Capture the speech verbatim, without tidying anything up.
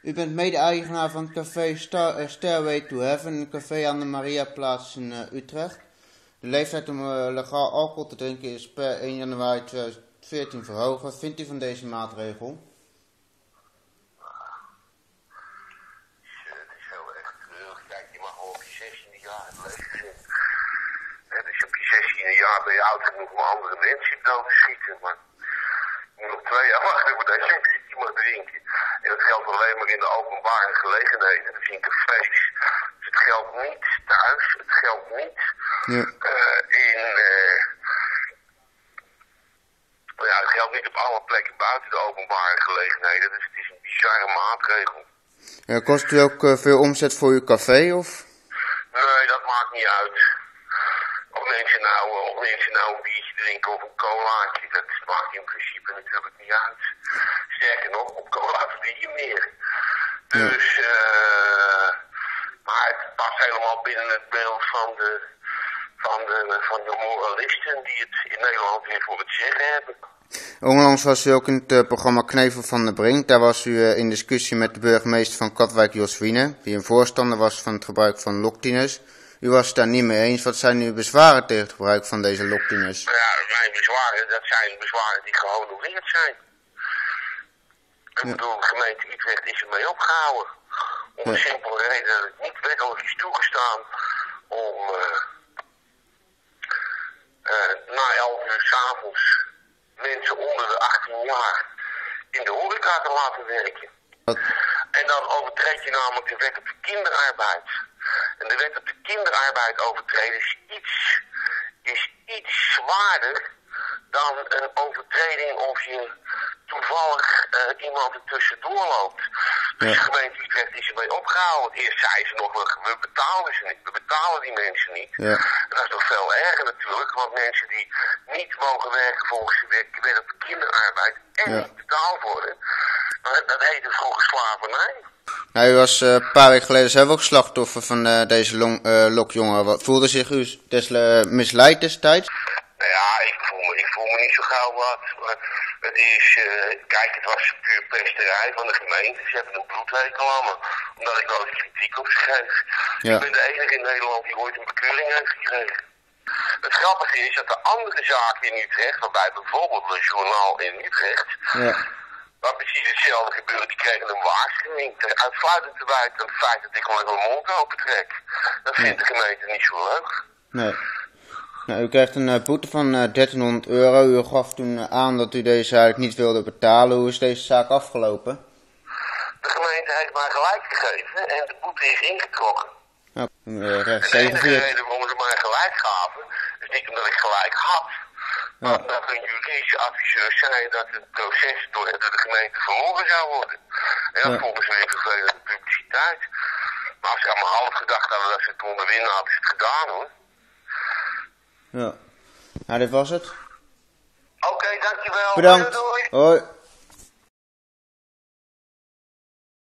U bent mede-eigenaar van het café Star, uh, Stairway to Heaven, een café aan de Mariaplaats in uh, Utrecht. De leeftijd om uh, legaal alcohol te drinken is per één januari tweeduizend veertien verhoogd. Wat vindt u van deze maatregel? Het is heel erg treurig. Kijk, je mag al op je zestiende jaar het leven zien. Dus op je zestiende jaar ben je oud genoeg om andere mensen dood te schieten. Maar je moet nog twee jaar wachten voor deze biertje mag drinken. En dat geldt alleen maar in de openbare gelegenheden. Dus in cafés. Dus het geldt niet thuis. Het geldt niet ja. uh, in... Uh, ja, het geldt niet op alle plekken buiten de openbare gelegenheden. Dus het is een bizarre maatregel. Ja, kost u ook uh, veel omzet voor uw café, of? Nee, dat maakt niet uit. Of mensen nou, of mensen nou een biertje drinken of een colaatje, dat maakt in principe natuurlijk niet uit. Sterker nog, op cola verdien je meer. Dus, ja. uh, maar het past helemaal binnen het beeld van de, van de, van de moralisten die het in Nederland weer voor het zeggen hebben. Onlangs was u ook in het uh, programma Knevel van de Brink. Daar was u uh, in discussie met de burgemeester van Katwijk, Jos Wiene, die een voorstander was van het gebruik van loktieners. U was het daar niet mee eens. Wat zijn uw bezwaren tegen het gebruik van deze loktieners? Ja, mijn bezwaren, dat zijn bezwaren die gehonoreerd zijn. Ik ja. bedoel, de gemeente Utrecht is ermee opgehouden. Om ja. de simpele reden dat het niet wettelijk is toegestaan om uh, uh, na elf uur 's avonds mensen onder de achttien jaar in de horeca te laten werken. Wat? En dan overtreed je namelijk de wet op de kinderarbeid. En de wet op de kinderarbeid overtreden is iets, is iets zwaarder dan een overtreding of je toevallig uh, iemand er tussendoor loopt. Dus ja. de gemeente Utrecht is ermee opgehouden. Eerst zei ze nog, we betalen ze niet, we betalen die mensen niet. Ja. Dat is nog veel erger natuurlijk, want mensen die niet mogen werken volgens de wet op de kinderarbeid en ja. niet betaald worden, dat, dat heette vroeger slavernij. Nou, u was uh, een paar weken geleden zelf ook slachtoffer van uh, deze long, uh, lokjongeren. Wat voelde zich u des, uh, misleid destijds? Nou ja, ik voel me, ik voel me niet zo gauw wat. Het is, uh, kijk, het was puur pesterij van de gemeente. Ze hebben een bloedhekel aan me, omdat ik nooit kritiek op ze geef. Ja. Ik ben de enige in Nederland die ooit een bekeuring heeft gekregen. Het grappige is dat de andere zaken in Utrecht, waarbij bijvoorbeeld een journaal in Utrecht, ja. waar precies hetzelfde gebeurt, die kregen een waarschuwing. Uitsluitend te wijten aan het feit dat ik gewoon mijn mond open trek. Dat vindt ja. de gemeente niet zo leuk. Nee. Nou, u krijgt een uh, boete van uh, dertienhonderd euro. U gaf toen uh, aan dat u deze eigenlijk niet wilde betalen. Hoe is deze zaak afgelopen? De gemeente heeft mij gelijk gegeven en de boete is ingetrokken. Nou, uh, recht de enige reden waarom ze mij gelijk gaven, is niet omdat ik gelijk had. Ja. Maar dat een juridische adviseur zei dat het proces door de gemeente verloren zou worden. En dat ja. volgens mij vervelende publiciteit. Maar als ze allemaal half gedacht hadden dat ze het konden winnen, hadden ze het gedaan hoor. Ja, nou dit was het. Oké, okay, dankjewel. Bedankt. Doei, doei. Hoi.